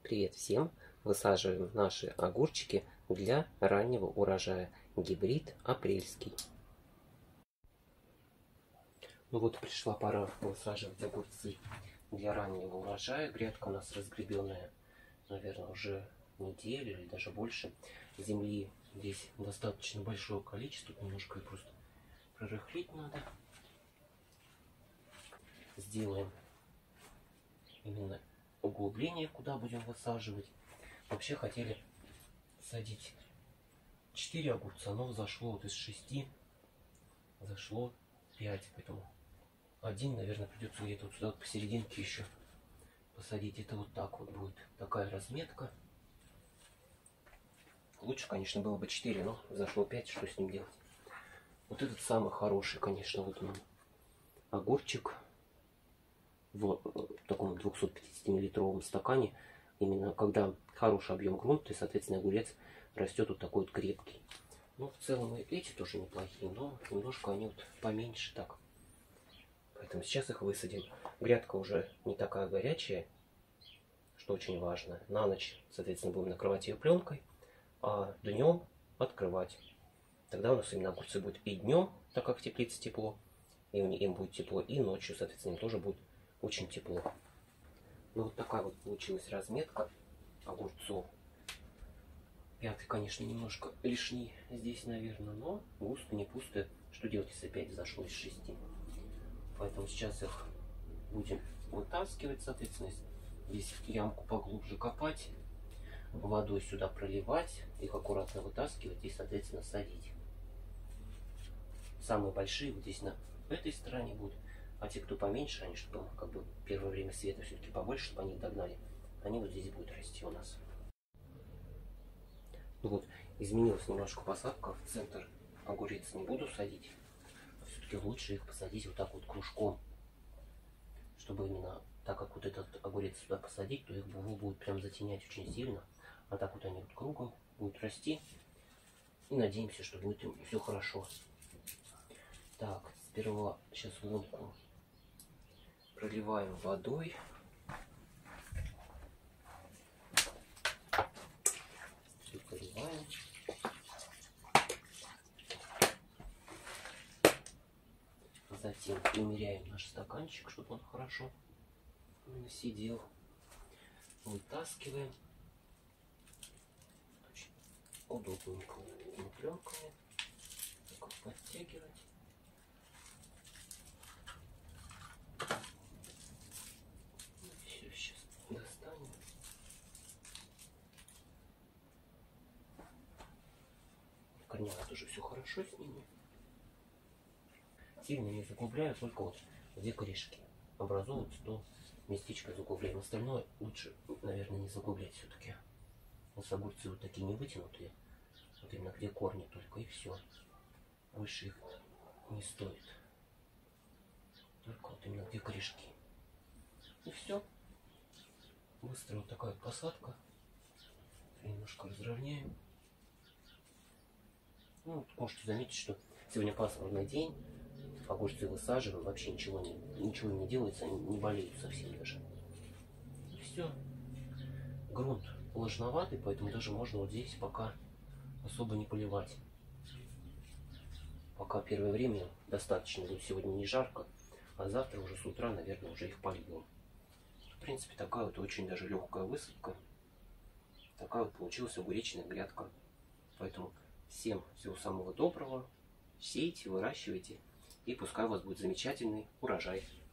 Привет всем! Высаживаем наши огурчики для раннего урожая. Гибрид апрельский. Ну вот пришла пора высаживать огурцы для раннего урожая. Грядка у нас разгребенная, наверное, уже неделю или даже больше. Земли здесь достаточно большое количество. Тут немножко просто прорыхлить надо. Сделаем именно углубление, куда будем высаживать. Вообще хотели садить 4 огурца, но зашло вот из 6, зашло 5, поэтому один, наверное, придется где-то вот сюда вот посерединке еще посадить. Это вот так вот будет такая разметка. Лучше, конечно, было бы 4, но зашло 5, что с ним делать? Вот этот самый хороший, конечно, вот он, огурчик в таком 250-миллилитровом стакане. Именно когда хороший объем грунта, и, соответственно, огурец растет вот такой вот крепкий. Ну, в целом и эти тоже неплохие, но немножко они вот поменьше так. Поэтому сейчас их высадим. Грядка уже не такая горячая, что очень важно. На ночь, соответственно, будем накрывать ее пленкой, а днем открывать. Тогда у нас именно огурцы будут и днем, так как в теплице тепло, и им будет тепло, и ночью, соответственно, им тоже будет очень тепло. Ну вот такая вот получилась разметка огурцов. Пятый, конечно, немножко лишний здесь, наверное, но густо, не пусто. Что делать, если опять зашло из 6? Поэтому сейчас их будем вытаскивать, соответственно, здесь ямку поглубже копать, водой сюда проливать, их аккуратно вытаскивать и, соответственно, садить. Самые большие вот здесь на этой стороне будут. А те, кто поменьше, они, чтобы как бы первое время света все-таки побольше, чтобы они их догнали, они вот здесь будут расти у нас. Ну вот, изменилась немножко посадка. В центр огурец не буду садить. Все-таки лучше их посадить вот так вот кружком. Чтобы именно, так как вот этот огурец сюда посадить, то их будет прям затенять очень сильно. А так вот они вот кругом будут расти. И надеемся, что будет им все хорошо. Так, сперва сейчас лунку проливаем водой. Все поливаем. Затем примеряем наш стаканчик, чтобы он хорошо сидел. Вытаскиваем. Очень удобненько этими пленками. Так подтягивать. Все сейчас достанем. Корнева тоже все хорошо с ними. Сильно не заглубляю, только вот две корешки образуются, то местечко заглубляем. Остальное лучше, наверное, не заглублять все-таки. У нас огурцы вот такие не вытянутые. Вот именно где корни только, и все. Выше их не стоит. Только вот именно где корешки. И все. Быстро вот такая посадка. Немножко разровняем. Ну, можете заметить, что сегодня пасмурный день. Огурцы высаживаем, вообще ничего не делается, они не болеют совсем даже. И все. Грунт влажноватый, поэтому даже можно вот здесь пока особо не поливать. Пока первое время достаточно будет, сегодня не жарко, а завтра уже с утра, наверное, уже их польем. В принципе, такая вот очень даже легкая высадка. Такая вот получилась огуречная грядка. Поэтому всем всего самого доброго. Сейте, выращивайте. И пускай у вас будет замечательный урожай.